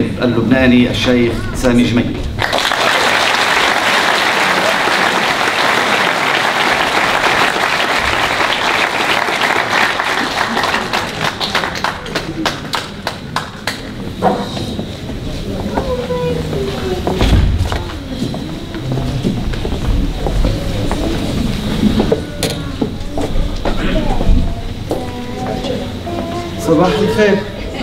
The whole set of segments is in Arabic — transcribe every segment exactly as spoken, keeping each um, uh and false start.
اللبناني الشيخ سامي جميل. صباح الخير.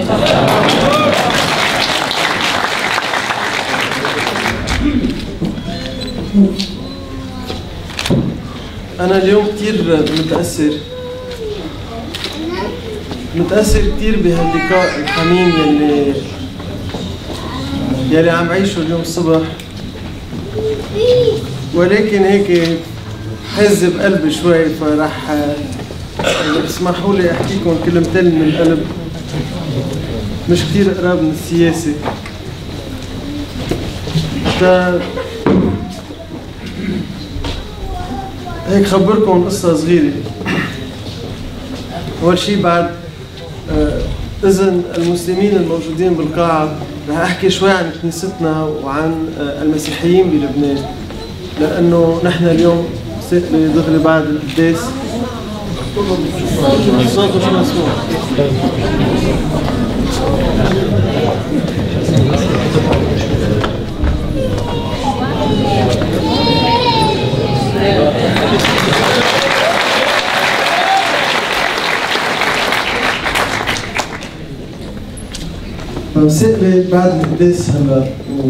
أنا اليوم كتير متأثر متأثر كتير بهاللقاء الحميم يلي يلي عم عيشه اليوم الصبح، ولكن هيك حز بقلبي شوي، فراح اسمحوا لي احكيكم كلمتين من القلب مش كتير قراب من السياسة. ف هيك خبركم قصة صغيرة. أول شي بعد إذن المسلمين الموجودين بالقاعة رح أحكي شوي عن كنيستنا وعن المسيحيين بلبنان، لأنه نحن اليوم دغري بعد القداس الصوت مش مسموع. فمسقلي بعد القداس هلا،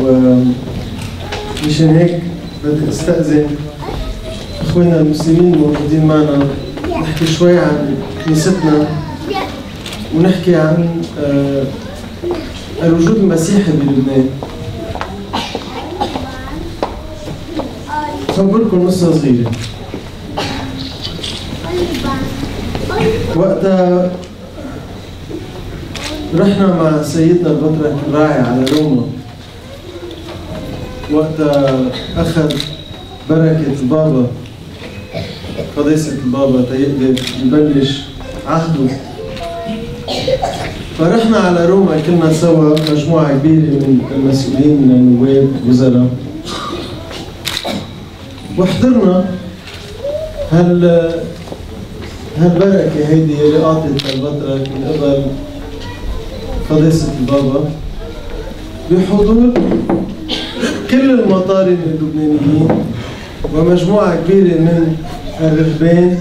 ومشان هيك بدي استأذن اخوينا المسلمين الموجودين معنا نحكي شوي عن كنيستنا ونحكي عن آه الوجود المسيحي بلبنان. خبركم قصة صغيرة. وقتها رحنا مع سيدنا البطرك الراعي على روما، وقتها أخذ بركة البابا قداسة البابا تيقدر يبلش عهده. فرحنا على روما كلنا سوا مجموعة كبيرة من المسؤولين من النواب وزراء، وحضرنا هال هالبركة هيدي اللي أعطت البطرك من قبل قداسة البابا بحضور كل المطاري اللبنانيين ومجموعة كبيرة من الرهبان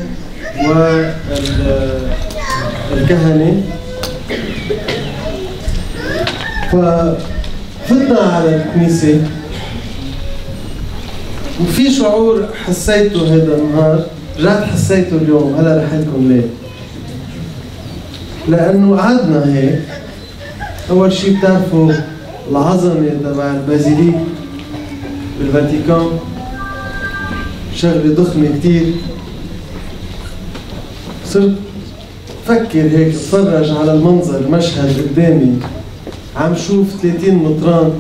والكهنة. ففتنا على الكنيسة وفي شعور حسيته هذا النهار، رجعت حسيته اليوم، هلا رح لكم ليه. لأنه قعدنا هيك، أول شيء بتعرفوا العظمة تبع البازيليك بالفاتيكان شغلة ضخمة كتير. صرت فكر هيك اتفرج على المنظر، مشهد قدامي عم شوف ثلاثين مطران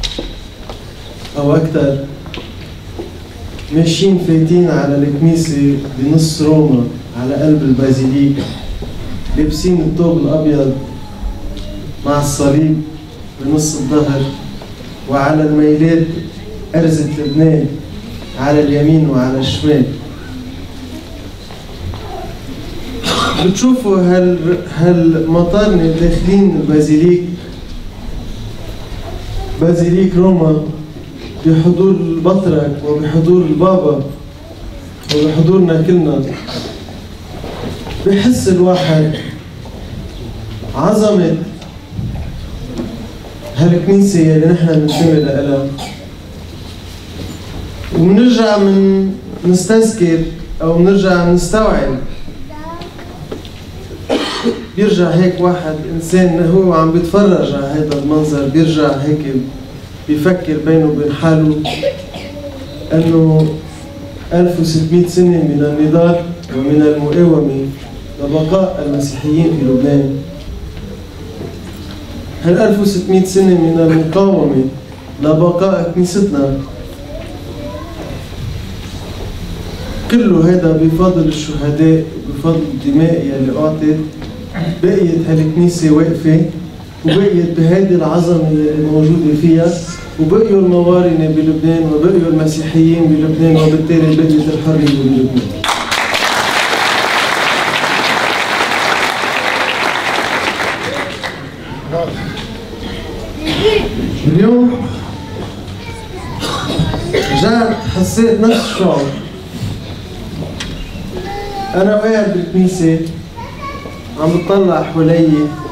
أو أكثر ماشيين فايتين على الكنيسة بنص روما على قلب البازيليك، لابسين الثوب الأبيض مع الصليب بنص الظهر، وعلى الميلات أرزة لبنان على اليمين وعلى الشمال. بتشوفوا هال هالمطارنة داخلين البازيليك، بازيليك روما، بحضور البطرك وبحضور البابا وبحضورنا كلنا. بحس الواحد عظمة هالكنيسة اللي نحن بننتمي لها، وبنرجع من نستذكر أو بنرجع نستوعب. بيرجع هيك واحد إنسان هو عم بيتفرج على هذا المنظر، بيرجع هيك بيفكر بينه وبين حاله أنه ألف وستمئة سنة من النضال ومن المقاومة لبقاء المسيحيين في لبنان. هال ألف وستمئة سنة من المقاومة لبقاء كنيستنا، كله هذا بفضل الشهداء، بفضل الدماء يلي أعطت. بقيت هالكنيسة واقفة وبقيت بهذه العظمة اللي موجودة فيها، وبقيوا الموارنة بلبنان وبقيوا المسيحيين بلبنان، وبالتالي بقيت الحرية بلبنان. اليوم رجعت حسيت نفس الشعور. أنا قاعد بالكنيسة عم بطلع حوالي،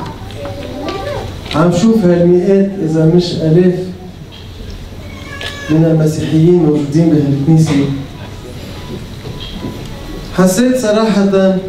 عم شوف هالمئات إذا مش آلاف من المسيحيين موجودين بهالكنيسة. حسيت صراحة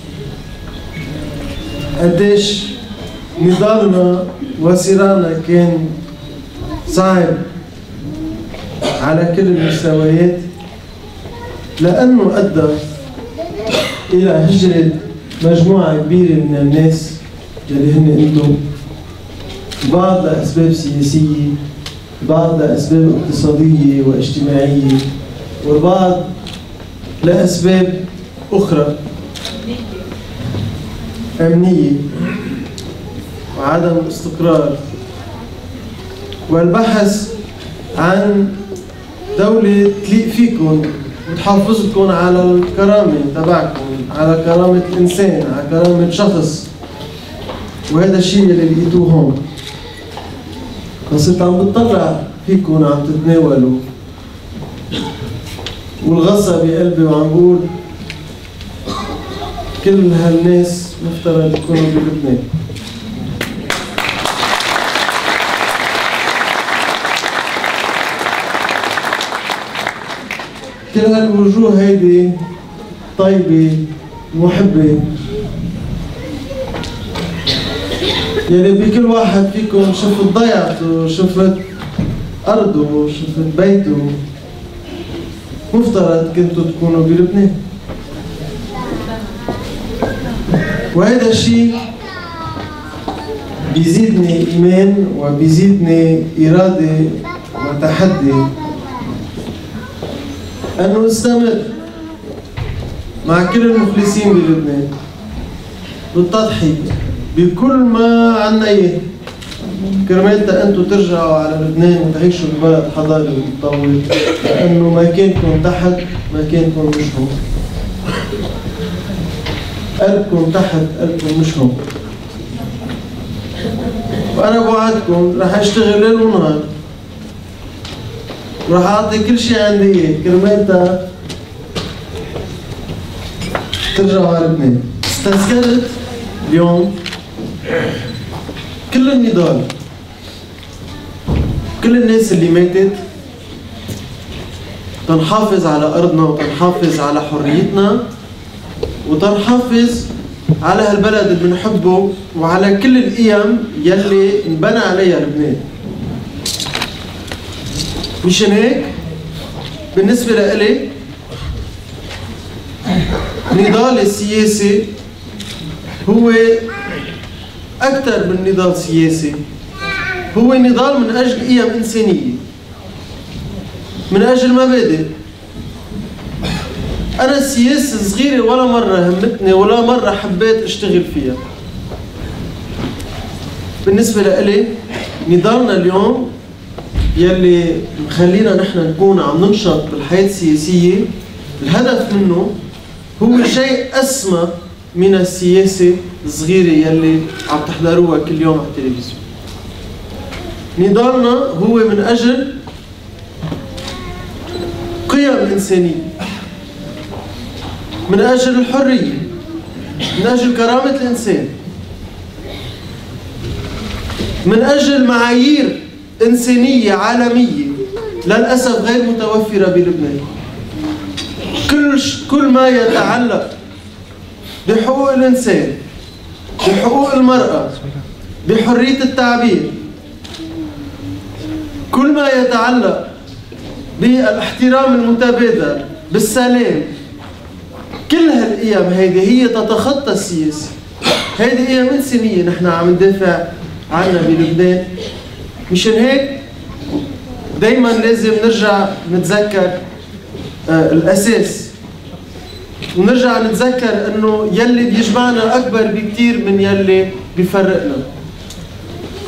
قديش نضالنا وصراعنا كان صعب على كل المستويات، لأنه أدى إلى هجرة مجموعة كبيرة من الناس يلي هن انتم، بعض لأسباب سياسية، بعض لأسباب اقتصادية واجتماعية، والبعض لأسباب أخرى أمنية وعدم استقرار، والبحث عن دولة تليق فيكم وتحافظكم على الكرامة تبعكم، على كرامة الإنسان، على كرامة شخص. وهذا الشيء اللي لقيتوه هون. فصرت عم بتطلع فيكم عم تتناولوا، والغصة بقلبي وعم بقول كل هالناس مفترض يكونوا بلبنان. كل هالوجوه هيدي طيبة محبة، يعني بكل واحد فيكم شفت ضيعته، شفت أرضه، شفت بيته. مفترض كنتوا تكونوا بلبنان. وهذا الشيء بيزيدني إيمان وبيزيدني إرادة وتحدي أنه نستمر مع كل المفلسين بلبنان بالتضحية بكل ما عنا إياه، كرمال أنتم ترجعوا على لبنان وتعيشوا ببلد حضاري ومتطور، لأنه مكانكم تحت، مكانكم مش هون. قلبكم تحت، قلبكم مش هون. وأنا بوعدكم رح أشتغل ليل ونهار، ورح أعطي كل شيء عندي إياه كرمال ترجعوا على لبنان. استذكرت اليوم كل النضال، كل الناس اللي ماتت تنحافظ على أرضنا وتنحافظ على حريتنا وتنحافظ على هالبلد اللي بنحبه وعلى كل القيم يلي انبنى عليها لبنان. مشان هيك بالنسبة لإلي النضال السياسي هو أكثر من نضال سياسي، هو نضال من أجل قيم إنسانية، من أجل مبادئ. أنا السياسة صغيرة ولا مرة همتني ولا مرة حبيت أشتغل فيها. بالنسبة لإلي نضالنا اليوم يلي مخلينا نحن نكون عم ننشط بالحياة السياسية، الهدف منه هو شيء أسمى من السياسة الصغيرة يلي عم تحضروها كل يوم على التلفزيون. نضالنا هو من أجل قيم إنسانية، من أجل الحرية، من أجل كرامة الإنسان، من أجل معايير إنسانية عالمية للأسف غير متوفرة بلبنان. كل كل ما يتعلق بحقوق الإنسان، بحقوق المرأة، بحرية التعبير، كل ما يتعلق بالاحترام المتبادل، بالسلام، كل هالقيم هيدي هي تتخطى السياسة. هيدي قيم إنسانية نحن عم ندافع عنها بلبنان. مشان هيك دايما لازم نرجع نتذكر آه الأساس، ونرجع نتذكر انه يلي بيجمعنا اكبر بكتير من يلي بيفرقنا.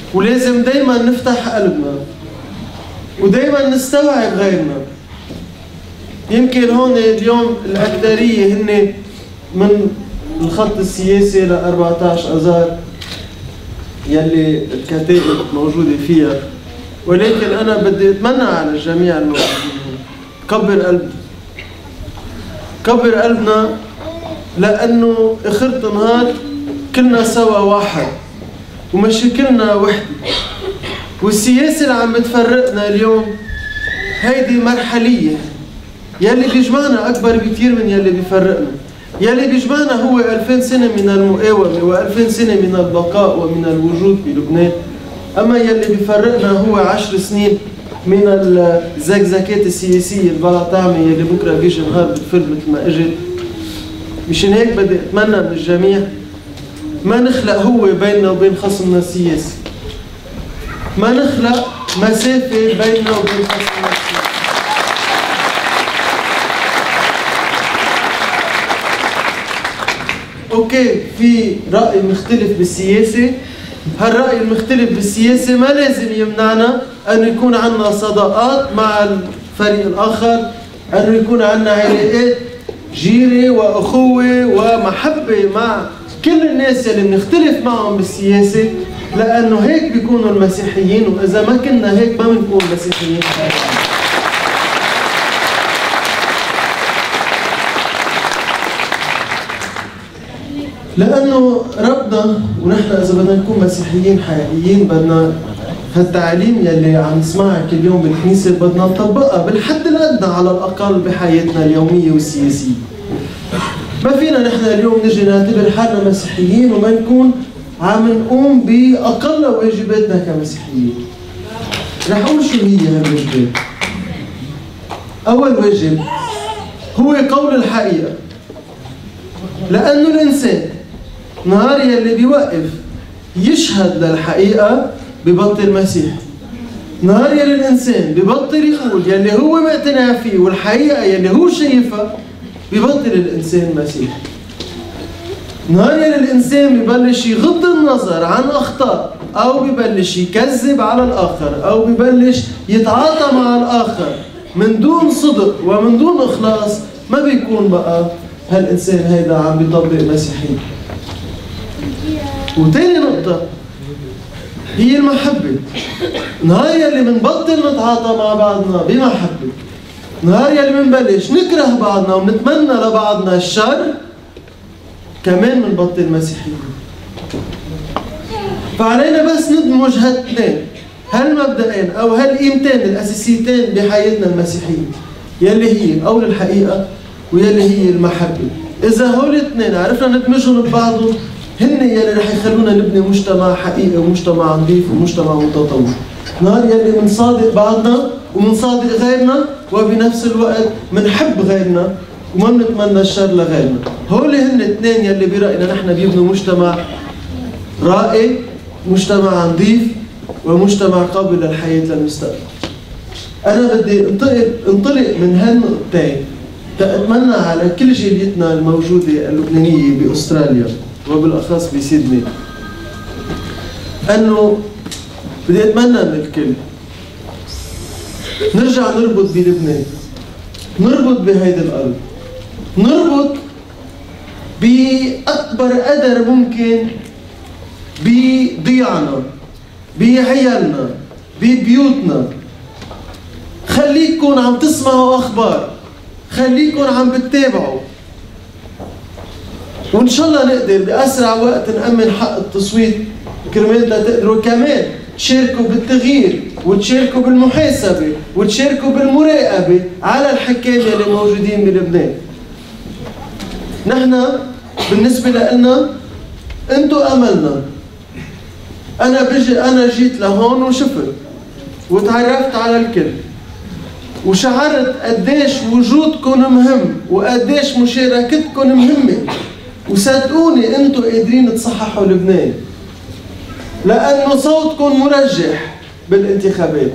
ولازم دايما نفتح قلبنا ودايما نستوعب غيرنا. يمكن هون اليوم الأكثرية هن من الخط السياسي ل أربعة عشر أذار يلي الكتائب موجودة فيها، ولكن أنا بدي أتمنى على الجميع الموجودين كبر قلبنا كبر قلبنا، لأنه آخرة النهار كلنا سوا واحد ومشاكلنا وحدة. والسياسة اللي عم بتفرقنا اليوم هيدي مرحلية، يلي بيجمعنا أكبر بكتير من يلي بيفرقنا. يلي بيجمعنا هو ألفين سنة من المقاومة وألفين سنة من البقاء ومن الوجود في لبنان، أما يلي بيفرقنا هو عشر سنين من الزكزكات السياسية اللي بلا طعمة يلي بكرة بيجي نهار بتفل مثل ما اجت. مشان هيك بدي أتمنى من الجميع ما نخلق هو بيننا وبين خصمنا السياسي، ما نخلق مسافة بيننا وبين خصمنا السياسي. اوكي، في رأي مختلف بالسياسة، هالرأي المختلف بالسياسة ما لازم يمنعنا أن يكون عندنا صداقات مع الفريق الآخر، أن يكون عندنا علاقات جيرة وأخوة ومحبة مع كل الناس اللي بنختلف معهم بالسياسة، لأنه هيك بيكونوا المسيحيين، وإذا ما كنا هيك ما بنكون مسيحيين. لأنه ربنا ونحن إذا بدنا نكون مسيحيين حقيقيين بدنا هالتعليم يلي عم نسمعها كل يوم بالكنيسة بدنا نطبقها بالحد الأدنى على الأقل بحياتنا اليومية والسياسية. ما فينا نحن اليوم نجي نعتبر حالنا مسيحيين وما نكون عم نقوم بأقل واجباتنا كمسيحيين. رح أقول شو هي هالواجبات. أول واجب هو قول الحقيقة، لأنه الإنسان نهار يلي بيوقف يشهد للحقيقة ببطل مسيح. نهار يلي الإنسان ببطل يقول يلي هو مقتنع فيه والحقيقة يلي هو شايفها ببطل الإنسان مسيح. نهار يلي الإنسان ببلش يغض النظر عن أخطاء أو ببلش يكذب على الآخر أو ببلش يتعاطى مع الآخر من دون صدق ومن دون إخلاص، ما بيكون بقى هالإنسان هيدا عم بيطبق مسيحية. وتاني نقطة هي المحبة. نهار يلي منبطل نتعاطى مع بعضنا بمحبة، نهار يلي منبلش نكره بعضنا ونتمنى لبعضنا الشر، كمان منبطل مسيحية. فعلينا بس ندمج هالتنين هالمبدئين أو هالقيمتين الأساسيتين بحياتنا المسيحية، يلي هي قول الحقيقة ويلي هي المحبة. إذا هول الاثنين عرفنا ندمجهم ببعضهم هن يلي رح يخلونا نبني مجتمع حقيقي ومجتمع نظيف ومجتمع متطور. نهار يلي منصادق بعضنا ومنصادق غيرنا وبنفس الوقت منحب غيرنا وما بنتمنى الشر لغيرنا. هول هن الاثنين يلي برأينا نحن بيبنوا مجتمع رائع، مجتمع نظيف ومجتمع قابل للحياة للمستقبل. أنا بدي انطلق انطلق من هالنقطتين تأتمنى على كل جاليتنا الموجودة اللبنانية بأستراليا وبالأخص بسيدني، أنه بدي أتمنى من الكل نرجع نربط بلبنان، نربط بهيدي الأرض، نربط بأكبر قدر ممكن بضيعنا، بعيالنا، ببيوتنا. خليكن عم تسمعوا أخبار، خليكن عم بتتابعوا، وإن شاء الله نقدر بأسرع وقت نأمن حق التصويت كرمال تقدروا كمان تشاركوا بالتغيير وتشاركوا بالمحاسبة وتشاركوا بالمراقبة على الحكام اللي موجودين بلبنان. نحن بالنسبة لنا انتوا أملنا. أنا بجي أنا جيت لهون وشفت وتعرفت على الكل وشعرت قديش وجودكم مهم وقديش مشاركتكم مهمة، وصدقوني انتوا قادرين تصححوا لبنان لأنه صوتكم مرجح بالانتخابات،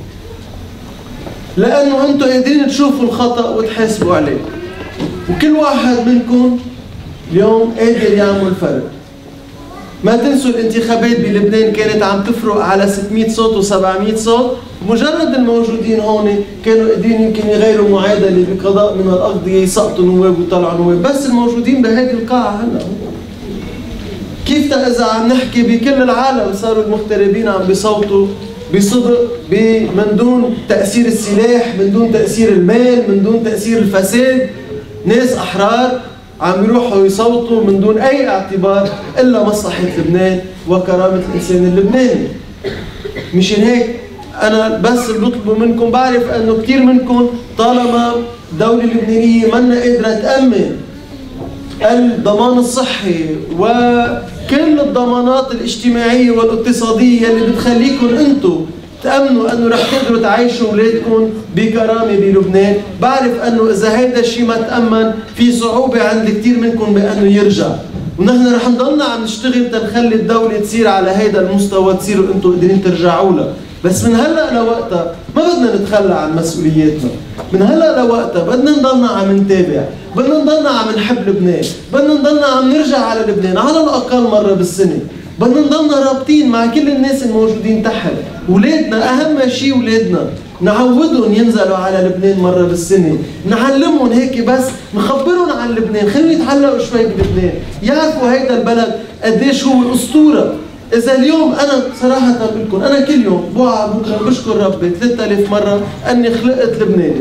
لأنه انتوا قادرين تشوفوا الخطأ وتحاسبوا عليه، وكل واحد منكم اليوم قادر يعمل فرق. ما تنسوا الانتخابات بلبنان كانت عم تفرق على ستمئة صوت وسبعمئة صوت، مجرد الموجودين هون كانوا قادرين يمكن يغيروا معادله بقضاء من الاقضيه، يسقطوا نواب ويطلعوا نواب، بس الموجودين بهذه القاعه هلا. كيف اذا عم نحكي بكل العالم صاروا المغتربين عم بيصوتوا بصدق من دون تاثير السلاح، من دون تاثير المال، من دون تاثير الفساد، ناس احرار عم يروحوا يصوتوا من دون اي اعتبار الا مصلحه لبنان وكرامه الانسان اللبناني. مشان هيك انا بس بطلبه منكم، بعرف انه كثير منكم طالما الدوله اللبنانيه منا قادره تامن الضمان الصحي وكل الضمانات الاجتماعيه والاقتصاديه اللي بتخليكم انتم تأمنوا أنه رح تقدروا تعيشوا أولادكم بكرامة بلبنان، بعرف أنه إذا هيدا الشيء ما تأمن في صعوبة عند كثير منكم بأنه يرجع، ونحن رح نضلنا عم نشتغل تنخلي الدولة تصير على هيدا المستوى تصيروا أنتم قادرين ترجعوا لها، بس من هلا لوقتها ما بدنا نتخلى عن مسؤولياتنا، من هلا لوقتها بدنا نضلنا عم نتابع، بدنا نضلنا عم نحب لبنان، بدنا نضلنا عم نرجع على لبنان على الأقل مرة بالسنة، بدنا نضلنا رابطين مع كل الناس الموجودين تحت، ولادنا أهم شيء ولادنا نعودهم ينزلوا على لبنان مرة بالسنة، نعلمهم هيك بس نخبرهم عن لبنان، خليهم يتعلقوا شوي بلبنان، يعرفوا هيدا البلد قديش هو أسطورة. إذا اليوم أنا صراحة بقول لكم أنا كل يوم بوعى بكرة بشكر ربي ثلاثة آلاف مرة أني خلقت لبناني.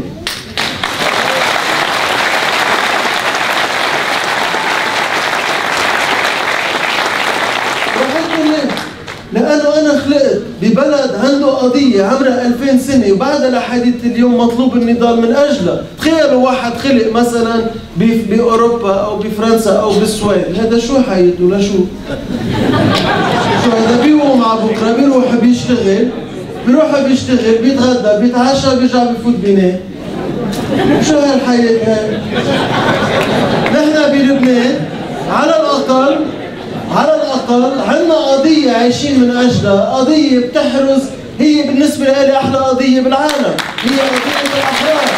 لأنه أنا خلقت ببلد عنده قضية عمرها ألفين سنة وبعدها لحديث اليوم مطلوب النضال من أجلها. تخيلوا واحد خلق مثلا بأوروبا أو بفرنسا أو بالسويد، هذا شو حياته لشو؟ شو هذا بيقوم على بكرة بيروح بيشتغل بيروح بيشتغل بيتغدى بيتعشى بيرجع بيفوت بينام. شو هالحياة هاي؟ نحن بلبنان على الأقل على الأقل عندنا قضية عايشين من أجلها، قضية بتحرز، هي بالنسبة لي أحلى قضية بالعالم، هي قضية الأحرار.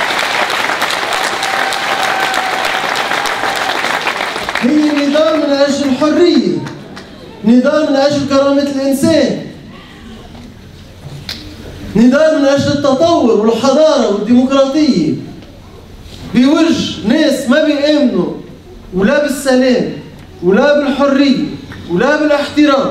هي نضال من أجل الحرية، نضال من أجل كرامة الإنسان، نضال من أجل التطور والحضارة والديمقراطية بوجه ناس ما بيآمنوا ولا بالسلام ولا بالحرية ولا بالاحترام.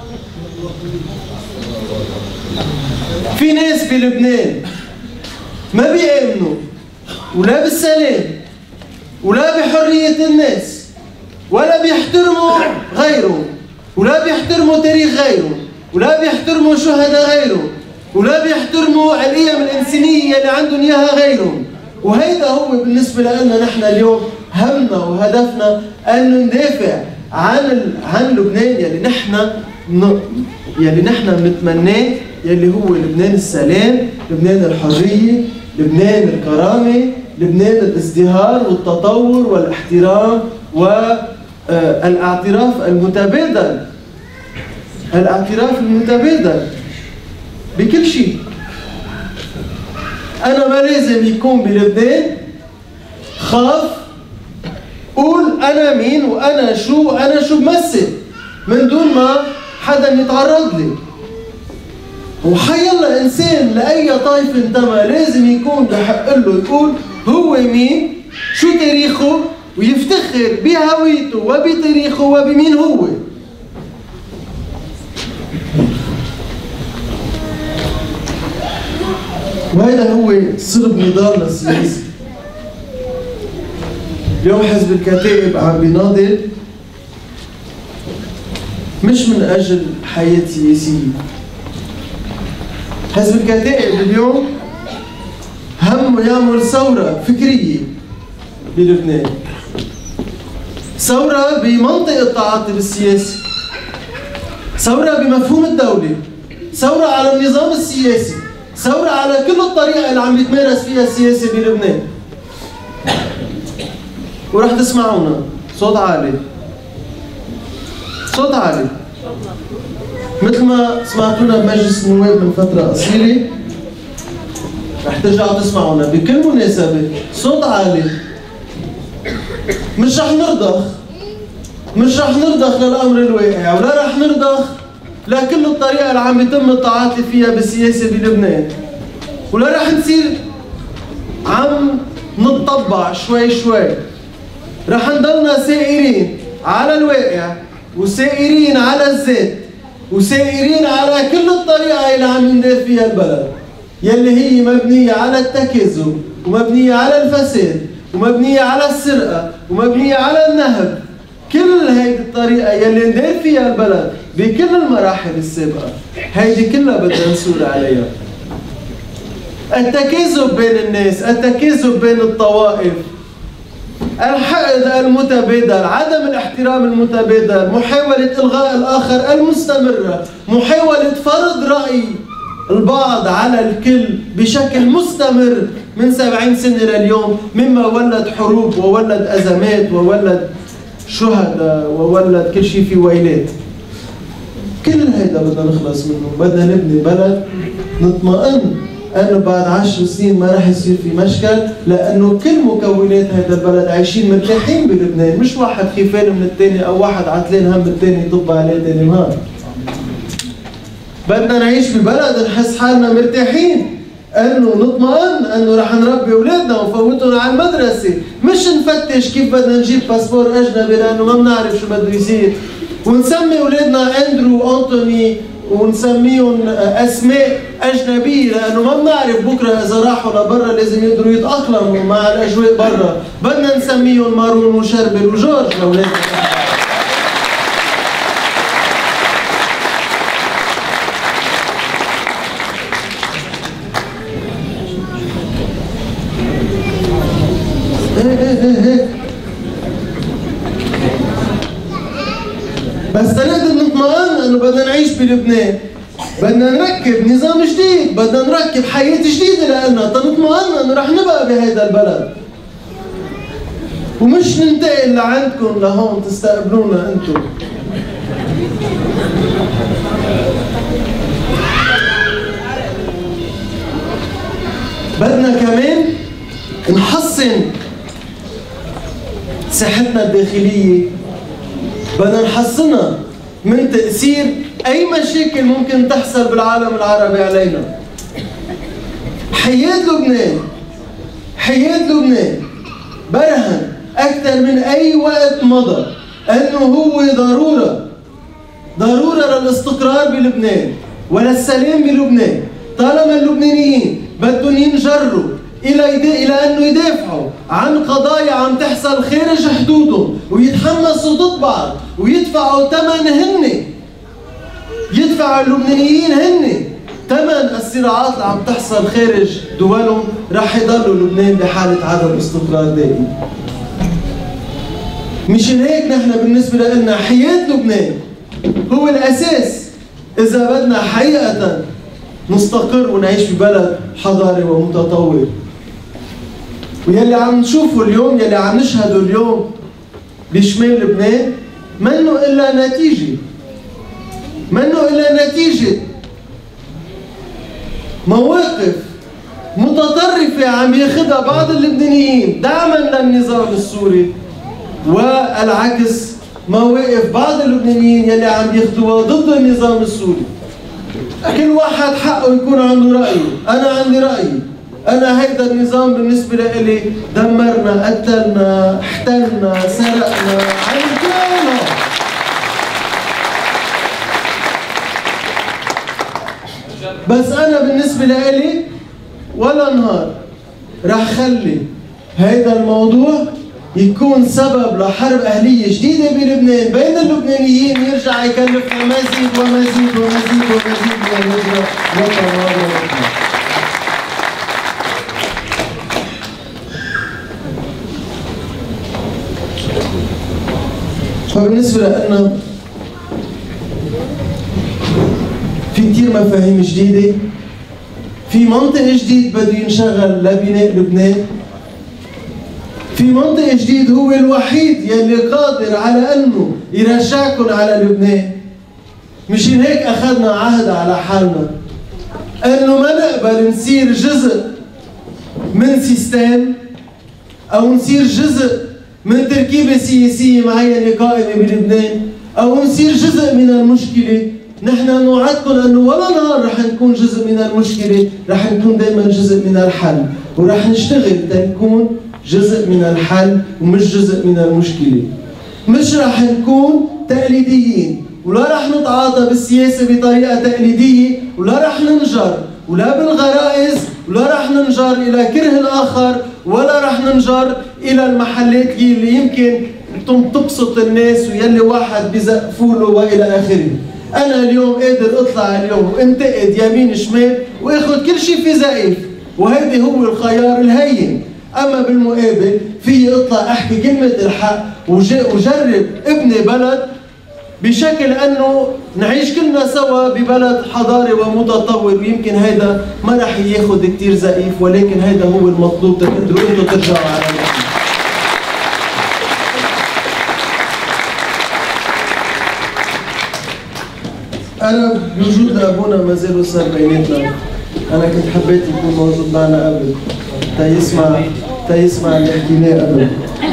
في ناس بلبنان ما بيآمنوا ولا بالسلام ولا بحرية الناس ولا بيحترموا غيرهم ولا بيحترموا تاريخ غيرهم ولا بيحترموا شهداء غيرهم ولا بيحترموا القيم الإنسانية اللي عندهم إياها غيرهم. وهيدا هو بالنسبة لنا نحن اليوم همنا وهدفنا أن ندافع عن ال... عن لبنان يلي نحن ن... يلي نحن بنتمناه، يلي هو لبنان السلام، لبنان الحرية، لبنان الكرامة، لبنان الازدهار والتطور والاحترام والاعتراف المتبادل، الاعتراف المتبادل بكل شيء. أنا ما لازم يكون بلبنان خاف قول أنا مين وأنا شو وأنا شو بمثل من دون ما حدا يتعرض لي. وحيلا إنسان لأي طائفة انتمى لازم يكون بحق له يقول هو مين، شو تاريخه، ويفتخر بهويته وبتاريخه وبمين هو. وهذا هو صلب نضالنا السياسي. اليوم حزب الكتائب عم بيناضل مش من أجل حياة سياسية. حزب الكتائب اليوم همه يعمل ثورة فكرية بلبنان، ثورة بمنطق التعاطي السياسي، ثورة بمفهوم الدولة، ثورة على النظام السياسي، ثورة على كل الطريقة اللي عم بيتمارس فيها السياسة بلبنان. ورح تسمعونا صوت عالي، صوت عالي مثل ما سمعتونا بمجلس النواب من فترة قصيرة، رح ترجعوا تسمعونا بكل مناسبة صوت عالي. مش رح نرضخ، مش رح نرضخ للأمر الواقع ولا رح نرضخ لكل الطريقة اللي عم يتم التعاطي فيها بالسياسة بلبنان، ولا رح نصير عم نتطبع شوي شوي. رح نضلنا سائرين على الواقع وسائرين على الذات وسائرين على كل الطريقة اللي عم يندير فيها البلد، يلي هي مبنية على التكاذب ومبنية على الفساد ومبنية على السرقة ومبنية على النهب. كل هيدي الطريقة يلي ندير فيها البلد بكل المراحل السابقة هيدي كلها بدنا نسول عليها. التكاذب بين الناس، التكاذب بين الطوائف، الحقد المتبادل، عدم الاحترام المتبادل، محاولة إلغاء الآخر المستمرة، محاولة فرض رأي البعض على الكل بشكل مستمر من سبعين سنة لليوم، مما ولد حروب وولد أزمات وولد شهداء وولد كل شيء في ويلات. كل هيدا بدنا نخلص منه، بدنا نبني بلد نطمئن انه بعد عشر سنين ما راح يصير في مشكل، لانه كل مكونات هذا البلد عايشين مرتاحين بلبنان، مش واحد خيفان من الثاني او واحد عتلان هم الثاني يطب عليه ثاني نهار. بدنا نعيش ببلد نحس حالنا مرتاحين، انه نطمئن انه رح نربي اولادنا ونفوتهم على المدرسه، مش نفتش كيف بدنا نجيب باسبور اجنبي لانه ما بنعرف شو بده يصير، ونسمي اولادنا اندرو وانتوني ونسميهم اسماء اجنبيه لانه ما بنعرف بكره اذا راحوا لبرا لازم يقدروا يتاقلموا مع الاجواء برا. بدنا نسميهم مارون وشربل وجورج لاولادنا. بس نقدر نطمئن انه بدنا نعيش بلبنان، بدنا نركب نظام جديد، بدنا نركب حياة جديدة لنا تنطمئن انه رح نبقى بهيدا البلد. ومش ننتقل لعندكم لهون تستقبلونا انتم. بدنا كمان نحسن صحتنا الداخلية، بدنا نحسنها من تأثير أي مشاكل ممكن تحصل بالعالم العربي علينا. حياة لبنان حياة لبنان برهن أكثر من أي وقت مضى أنه هو ضرورة ضرورة للاستقرار بلبنان وللسلام بلبنان، طالما اللبنانيين بدهم ينجروا إلى إلى أنه يدافعوا عن قضايا عم تحصل خارج حدودهم ويتحمسوا ضد بعض ويدفعوا ثمن هن يدفعوا اللبنانيين هن ثمن الصراعات اللي عم تحصل خارج دولهم، رح يضلوا لبنان بحالة عدم استقرار دائم. مشان هيك نحن بالنسبة لنا حياة لبنان هو الأساس إذا بدنا حقيقة نستقر ونعيش ببلد حضاري ومتطور. ويلي عم نشوفه اليوم، يلي عم نشهده اليوم بشمال لبنان منه إلا نتيجة منه إلا نتيجة مواقف متطرفة عم ياخدها بعض اللبنانيين دعما للنظام السوري، والعكس مواقف بعض اللبنانيين يلي عم ياخدوها ضد النظام السوري. كل واحد حقه يكون عنده رأيه، أنا عندي رأيي، أنا هيدا النظام بالنسبة لإلي دمرنا، قتلنا، احتلنا، سرقنا، عملنا. بس أنا بالنسبة لإلي ولا نهار رح خلي هيدا الموضوع يكون سبب لحرب أهلية جديدة بلبنان بين اللبنانيين يرجع يكلفنا مزيد ومزيد ومزيد ومزيد من الهجرة والتناضل. فبالنسبة لنا في كتير مفاهيم جديدة، في منطق جديد بده ينشغل لبناء لبنان، في منطق جديد هو الوحيد يلي قادر على انه يرجعكم على لبنان. مشان هيك اخذنا عهد على حالنا انه ما نقبل نصير جزء من سيستم او نصير جزء من تركيبة سياسية معينة قائمة بلبنان أو نصير جزء من المشكلة. نحن نوعدكم أنه ولا نهار رح نكون جزء من المشكلة، رح نكون دائما جزء من الحل، ورح نشتغل تنكون جزء من الحل ومش جزء من المشكلة. مش رح نكون تقليديين، ولا رح نتعاطى بالسياسة بطريقة تقليدية، ولا رح ننجر ولا بالغرائز، ولا رح ننجر إلى كره الآخر، ولا رح ننجر إلى المحلات اللي يمكن تبسط الناس ويلي واحد بزقفوا له وإلى آخره. أنا اليوم قادر أطلع اليوم وانتقد يمين شمال وآخذ كل شيء في زقف، وهيدي هو الخيار الهين. أما بالمقابل في أطلع أحكي كلمة الحق وجرب ابني بلد بشكل أنه نعيش كلنا سوا ببلد حضاري ومتطور، ويمكن هيدا ما رح ياخذ كتير زقيف، ولكن هيدا هو المطلوب تقدروا انتم ترجعوا على الحق. أنا بوجود أبونا ما زال صار بيناتنا، أنا كنت حبيت يكون موجود معنا قبل تيسمع تيسمع اللي حكيناه قبل.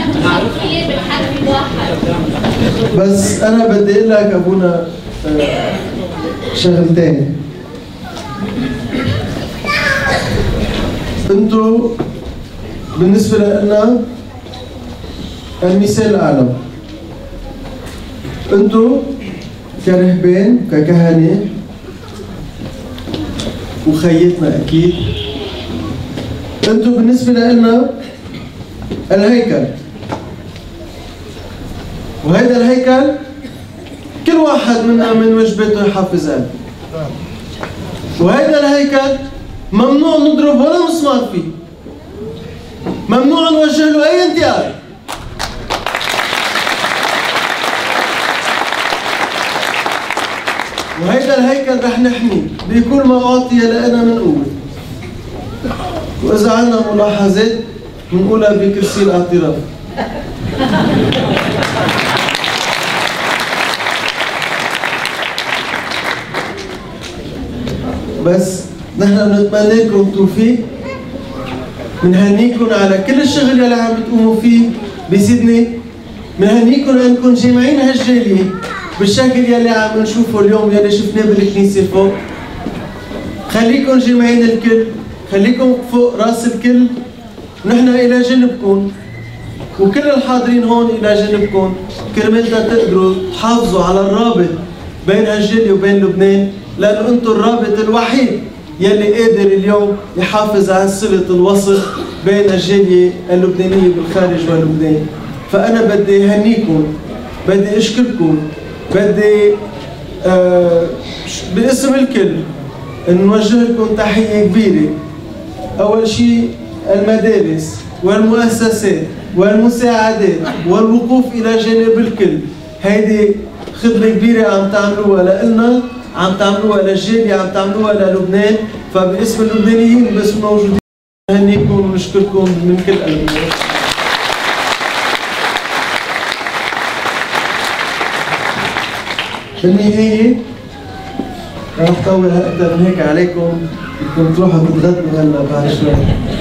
بس أنا بدي أقول لك أبونا شغلتين. أنتوا بالنسبة لنا المثال الأعلى. أنتوا كرهبان ككهنة وخيتنا أكيد، أنتوا بالنسبة لنا الهيكل، وهذا الهيكل كل واحد منا من واجباته يحافظ عليه. وهذا الهيكل ممنوع نضرب ولا مسمار فيه، ممنوع نوجه له أي انتقاد. وهيدا الهيكل رح نحميه بكل ما أعطي لنا من قوة. وإذا عندنا ملاحظات بنقولها بكرسي الاعتراف. بس نحن بنتمنى لكم التوفيق، بنهنيكم على كل الشغل اللي عم بتقوموا فيه بسيدني، بنهنيكم انكم جامعين هالجالية بالشكل يلي عم نشوفه اليوم يلي شفناه بالكنيسة فوق. خليكم جامعين الكل، خليكم فوق راس الكل، نحن إلى جنبكم وكل الحاضرين هون إلى جنبكم كرمال تقدروا تحافظوا على الرابط بين هالجالية وبين لبنان، لأنه أنتم الرابط الوحيد يلي قادر اليوم يحافظ على صلة الوصل بين الجالية اللبنانية بالخارج ولبنان. فأنا بدي أهنيكم، بدي أشكركم، بدي آه باسم الكل نوجه لكم تحية كبيرة. أول شيء المدارس والمؤسسات والمساعدات والوقوف إلى جانب الكل، هيدي خدمة كبيرة عم تعملوها لإلنا، عم تعملوها للجالية، عم تعملوها للبنان. فباسم اللبنانيين باسم الموجودين نهنيكم ونشكركم من كل قلبنا. بالنهاية رح طول أكثر من هيك عليكم، بدكم تروحوا تتغدوا هلا بعد شوي.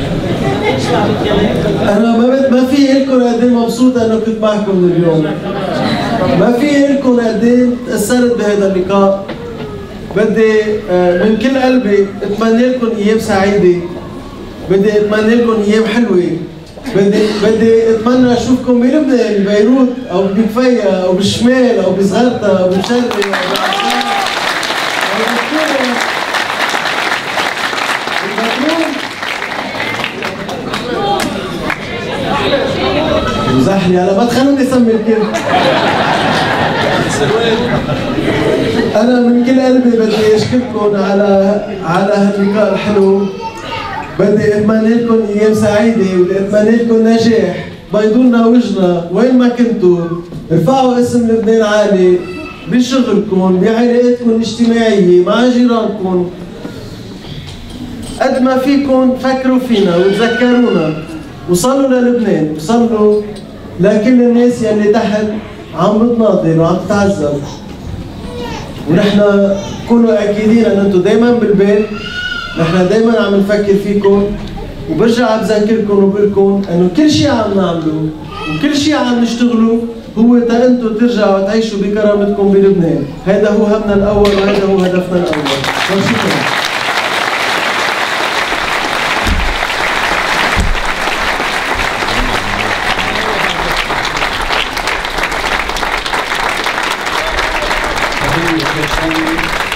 أنا ما ما في لكم قد ايه مبسوطة إنه كنت معكم اليوم. ما في لكم قد ايه تأثرت بهذا اللقاء. بدي من كل قلبي أتمنى لكم أيام سعيدة، بدي أتمنى لكم أيام حلوة، بدي بدي أتمنى أشوفكم بلبنان، ببيروت أو بكفية أو بالشمال أو بصغرطة أو بالشرقي أو بالعسان أو مزحلي على ما تخلوني أسمي الكل. أنا من كل قلبي بدي أشكركم على على هاللقاء الحلو، بدي أتمنى لكم أيام سعيدة، بدي أتمنى لكم نجاح، بيضولنا وجهنا وين ما كنتوا، ارفعوا اسم لبنان عالي بشغلكم، بعلاقاتكم الاجتماعية مع جيرانكم، قد ما فيكم فكروا فينا وتذكرونا، وصلوا للبنان، وصلوا لكل الناس يلي تحت عم بتناضل وعم تتعذب. ونحن كونوا اكيدين ان انتم دائما بالبال، نحن دائما عم نفكر فيكم، وبرجع بذكركم وبقول لكم انه كل شيء عم نعمله وكل شيء عم نشتغله هو تا انتم ترجعوا تعيشوا بكرامتكم بلبنان، هذا هو همنا الاول وهذا هو هدفنا الاول. وشكرا. Thank you.